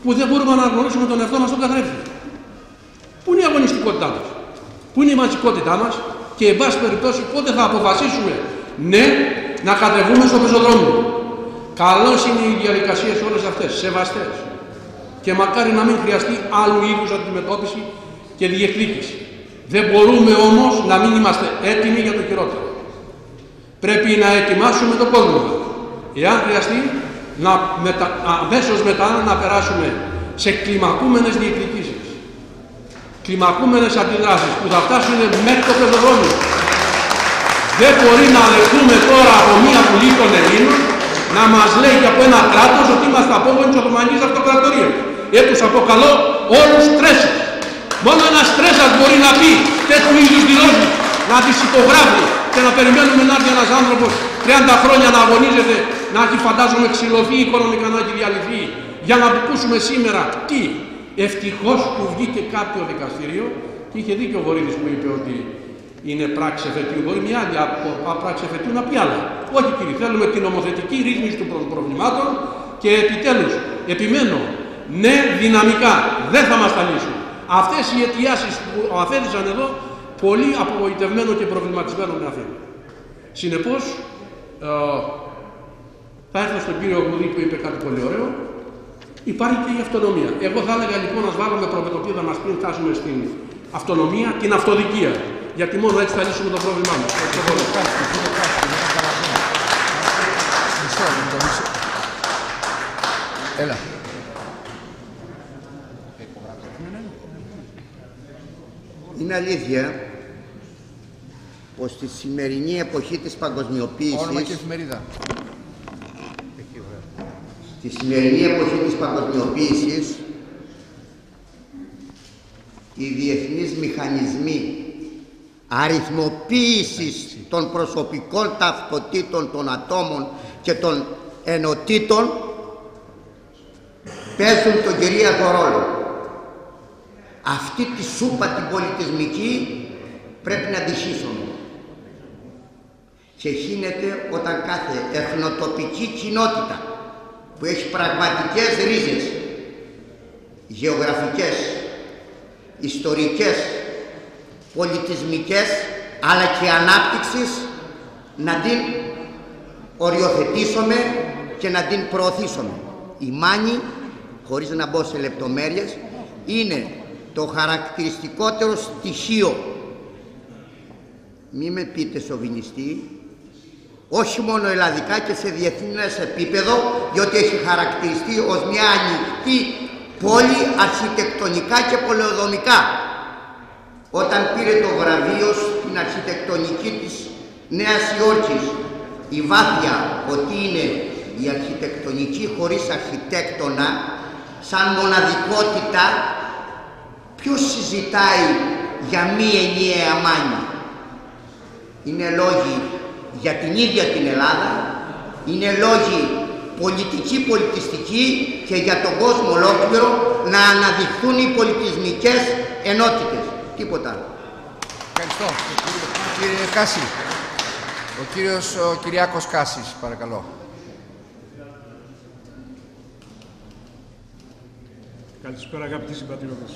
που δεν μπορούμε να αναγνωρίσουμε τον εαυτό μας στον καθρέφτη. Πού είναι η αγωνιστικότητά μας, πού είναι η μαζικότητά μας και εν πάση περιπτώσει πότε θα αποφασίσουμε ναι να κατεβούμε στο πεζοδρόμιο. Καλώς είναι οι διαδικασίες όλες αυτές, σεβαστές. Και μακάρι να μην χρειαστεί άλλου είδους αντιμετώπιση και διεκδίκηση. Δεν μπορούμε όμως να μην είμαστε έτοιμοι για το χειρότερο. Πρέπει να ετοιμάσουμε τον κόσμο μας. Εάν χρειαστεί, αμέσως μετά να περάσουμε σε κλιμακούμενες διεκδικήσεις. Κλιμακούμενες αντιδράσεις που θα φτάσουν μέχρι το πεζοδρόμιο. Δεν μπορεί να δεχτούμε τώρα από μία Βουλή των Ελλήνων να μας λέει και από ένα κράτος ότι είμαστε απόγονοι της Οθωμανικής Αυτοκρατορίας. Τους αποκαλώ όλους τρέσσες. Μόνο ένας τρέσσας μπορεί να πει τέτοιου είδους δηλώσεις, να τις υπογράφει και να περιμένουμε να έρθει ένας άνθρωπος 30 χρόνια να αγωνίζεται, να έχει φαντάζομαι ξυλωθεί οικονομικά, να έχει διαλυθεί, για να ακούσουμε σήμερα τι. Ευτυχώς που βγήκε κάποιο δικαστήριο και είχε δίκιο ο Βορύδης που είπε ότι είναι πράξη εφετείου. Μπορεί μια άλλη πράξη εφετείου να πει άλλα. Όχι κύριε, θέλουμε την νομοθετική ρύθμιση των προβλημάτων και επιτέλους, επιμένω, ναι, δυναμικά, δεν θα μας τα λύσουν. Αυτές οι αιτιάσεις που αφέθησαν εδώ, πολύ απογοητευμένο και προβληματισμένο με αφήνουν. Συνεπώς, θα έρθω στον κύριο Γουδί που είπε κάτι πολύ ωραίο. Υπάρχει και η αυτονομία. Εγώ θα έλεγα λοιπόν να βάλουμε προπετωπίδα μας πριν φτάσουμε στην αυτονομία, την αυτοδικία. Γιατί μόνο έτσι θα λύσουμε το πρόβλημά μας. Έλα. Είναι αλήθεια πως στη σημερινή εποχή της παγκοσμιοποίησης, όνομα και εφημερίδα. στη σημερινή εποχή της παγκοσμιοποίησης, οι διεθνείς μηχανισμοί αριθμοποίησης των προσωπικών ταυτοτήτων των ατόμων και των ενωτήτων παίζουν τον κυρίαρχο ρόλο. Αυτή τη σούπα την πολιτισμική πρέπει να τη χύσουμε. Και χύνεται όταν κάθε εθνοτοπική κοινότητα που έχει πραγματικές ρίζες, γεωγραφικές, ιστορικές, πολιτισμικές, αλλά και ανάπτυξης, να την οριοθετήσουμε και να την προωθήσουμε. Η μάνη, χωρίς να μπω σε λεπτομέρειες, είναι το χαρακτηριστικότερο στοιχείο, μη με πείτε σοβινιστή, όχι μόνο ελλαδικά και σε διεθνές επίπεδο, διότι έχει χαρακτηριστεί ως μια ανοιχτή πόλη αρχιτεκτονικά και πολεοδομικά. Όταν πήρε το βραβείο στην αρχιτεκτονική της Νέας Υόρκης, η Βάθια, ότι είναι η αρχιτεκτονική χωρίς αρχιτέκτονα, σαν μοναδικότητα, ποιος συζητάει για μη ενιαία μάνη? Είναι λόγοι για την ίδια την Ελλάδα, είναι λόγοι πολιτικοί, πολιτιστικοί και για τον κόσμο ολόκληρο να αναδειχθούν οι πολιτισμικές ενότητες. Τίποτα άλλο. Ευχαριστώ. Κύριε Κάση. Ο Κυριάκος Κάσης, παρακαλώ. Καλησπέρα αγαπητοί συμπατριώτες.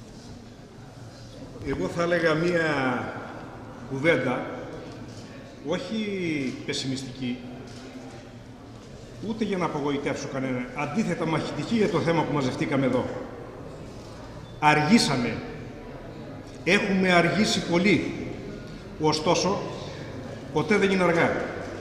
Εγώ θα έλεγα μία κουβέντα, όχι πεσημιστική, ούτε για να απογοητεύσω κανέναν, αντίθετα μαχητική για το θέμα που μαζευτήκαμε εδώ. Αργήσαμε. Έχουμε αργήσει πολύ. Ωστόσο, ποτέ δεν είναι αργά.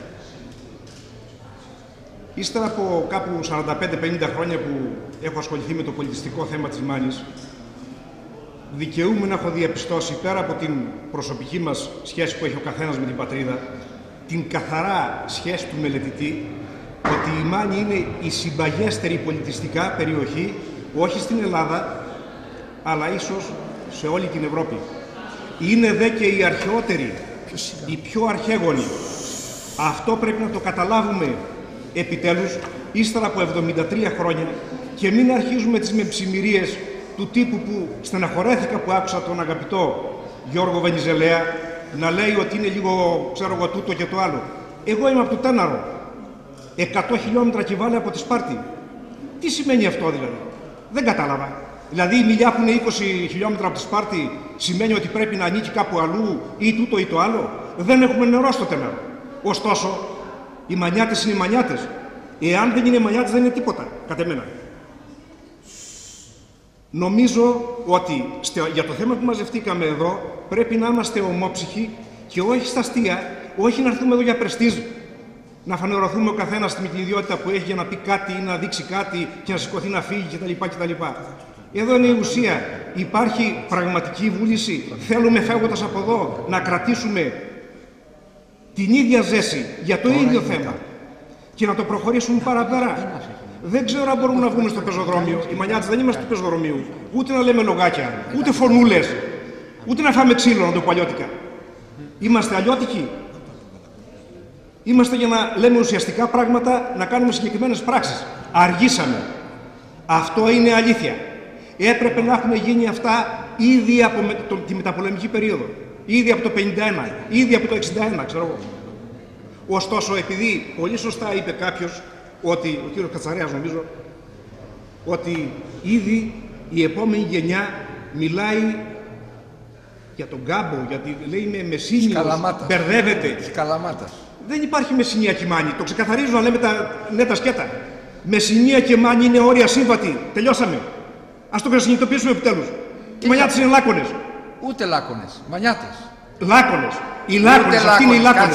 Ύστερα από κάπου 45-50 χρόνια που έχω ασχοληθεί με το πολιτιστικό θέμα της Μάνης, δικαιούμαι να έχω διαπιστώσει, πέρα από την προσωπική μας σχέση που έχει ο καθένας με την πατρίδα, την καθαρά σχέση του μελετητή, ότι η Μάνη είναι η συμπαγέστερη πολιτιστικά περιοχή, όχι στην Ελλάδα, αλλά ίσως σε όλη την Ευρώπη. Είναι δε και η αρχαιότερη, η πιο αρχαίγονη. Αυτό πρέπει να το καταλάβουμε επιτέλους, ύστερα από 73 χρόνια, και μην αρχίζουμε τις μεψημυρίες του τύπου που στεναχωρέθηκα που άκουσα τον αγαπητό Γιώργο Βενιζελέα να λέει ότι είναι λίγο, ξέρω εγώ, τούτο και το άλλο. Εγώ είμαι από το Τέναρο, 100 χιλιόμετρα κυβάλαια από τη Σπάρτη. Τι σημαίνει αυτό δηλαδή? Δεν κατάλαβα. Δηλαδή η μιλιά που είναι 20 χιλιόμετρα από τη Σπάρτη σημαίνει ότι πρέπει να ανήκει κάπου αλλού ή τούτο ή το άλλο. Δεν έχουμε νερό στο Τενέρο. Ωστόσο, οι μανιάτες είναι οι μανιάτες. Εάν δεν είναι μανιάτες δεν είναι τίποτα, κατ' εμένα. Νομίζω ότι για το θέμα που μαζευτήκαμε εδώ πρέπει να είμαστε ομόψυχοι και όχι στα αστεία, όχι να έρθουμε εδώ για πρεστίζ, να φανερωθούμε ο καθένας με την ιδιότητα που έχει για να πει κάτι ή να δείξει κάτι και να σηκωθεί να φύγει κτλ. Εδώ είναι η ουσία. Υπάρχει πραγματική βούληση. Θέλουμε φεύγοντας από εδώ να κρατήσουμε την ίδια ζέση για το ίδιο θέμα και να το προχωρήσουμε παραπέρα. Δεν ξέρω αν μπορούμε να βγούμε στο πεζοδρόμιο. Οι μανιάτες δεν είμαστε του πεζοδρομίου. Ούτε να λέμε λογάκια, ούτε φωνούλες, ούτε να φάμε ξύλο, να το πω αλλιώτικα. Είμαστε αλλιώτικοι. Είμαστε για να λέμε ουσιαστικά πράγματα, να κάνουμε συγκεκριμένες πράξεις. Αργήσαμε. Αυτό είναι αλήθεια. Έπρεπε να έχουν γίνει αυτά ήδη από τη μεταπολεμική περίοδο. Ήδη από το 51, ήδη από το 61, ξέρω εγώ. Ωστόσο, επειδή πολύ σωστά είπε κάποιος, ότι, ο κύριος Κατσαρέας νομίζω, ότι ήδη η επόμενη γενιά μιλάει για τον κάμπο, γιατί λέει με Μεσίνιος, μπερδεύεται. Δεν υπάρχει Μεσσηνία και Μάνη, το ξεκαθαρίζω να λέμε τα σκέτα. Μεσσηνία και Μάνη είναι όρια σύμβατη, τελειώσαμε. Ας το συνειδητοποιήσουμε επιτέλους. Οι μανιάτες είναι λάκωνες. Ούτε λάκωνες, μανιάτες. Λάκωνες. Οι λάκωνες, αυτοί είναι οι λάκωνες.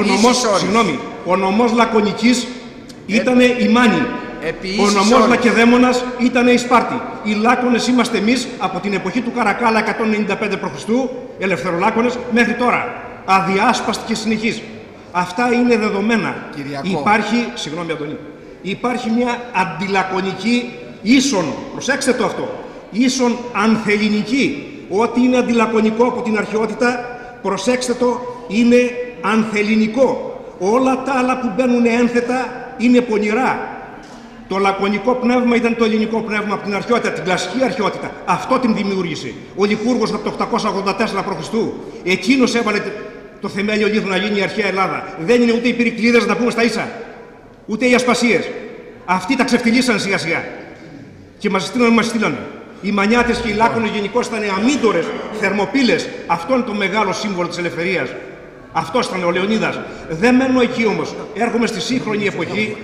Ο νομός Λακωνικής ήτανε η Μάνη. Ο νομός Λακεδαίμονας ήτανε η Σπάρτη. Οι λάκωνες είμαστε εμείς από την εποχή του Καρακάλα 195 π.Χ. ελευθερολάκωνες μέχρι τώρα. Αδιάσπαστη και συνεχής. Αυτά είναι δεδομένα. Υπάρχει, συγγνώμη Αντωνή, υπάρχει μια αντιλακωνική ίσον, προσέξτε το αυτό, ίσον ανθελληνική. Ό,τι είναι αντιλακωνικό από την αρχαιότητα, προσέξτε το, είναι ανθελληνικό. Όλα τα άλλα που μπαίνουν ένθετα είναι πονηρά. Το λακωνικό πνεύμα ήταν το ελληνικό πνεύμα από την αρχαιότητα, την κλασική αρχαιότητα. Αυτό την δημιούργησε. Ο Λικούργος από το 884 π.Χ. Εκείνος έβαλε το θεμέλιο λίθου να γίνει η αρχαία Ελλάδα. Δεν είναι ούτε οι Πυρικλείδες, να πούμε στα ίσα, ούτε οι Ασπασίες. Αυτοί τα ξεφτυλίσαν σιγά σιγά. Και μας στείλανε. Οι μανιάτες και οι λάκωνες γενικώς ήταν αμύντορες, θερμοπύλες. Αυτό είναι το μεγάλο σύμβολο της ελευθερίας. Αυτό ήταν ο Λεωνίδας. Δεν μένω εκεί όμως. Έρχομαι στη σύγχρονη εποχή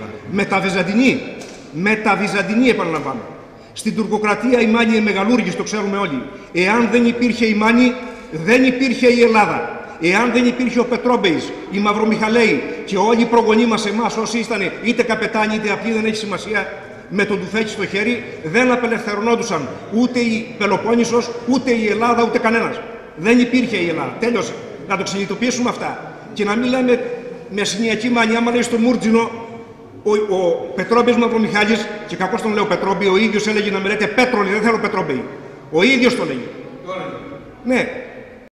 μεταβυζαντινή επαναλαμβάνω. Στην τουρκοκρατία η Μάνη είναι μεγαλούργης, το ξέρουμε όλοι. Εάν δεν υπήρχε η Μάνη, δεν υπήρχε η Ελλάδα. Εάν δεν υπήρχε ο Πετρόμπεης, οι Μαυρομιχαλαίοι και όλοι οι προγονείς μας εμάς, όσοι ήταν είτε καπετάνοι είτε απλοί, δεν έχει σημασία, με τον τουφέκι στο χέρι, δεν απελευθερωνόντουσαν ούτε η Πελοπόννησος, ούτε η Ελλάδα, ούτε κανένας. Δεν υπήρχε η Ελλάδα. Τέλειωσε. Να το συνειδητοποιήσουμε αυτά. Και να μην λέμε με συνιακή μανιά, άμα λέει στο Μούρτζινο ο Πετρόμπεης Μαυρομιχάλης, και κακώς τον λέω Πετρόμπεη, ο ίδιος έλεγε να με λέτε Πέτρολη, δεν θέλω Πετρόμπεη. Ο ίδιος το λέγει. Ναι.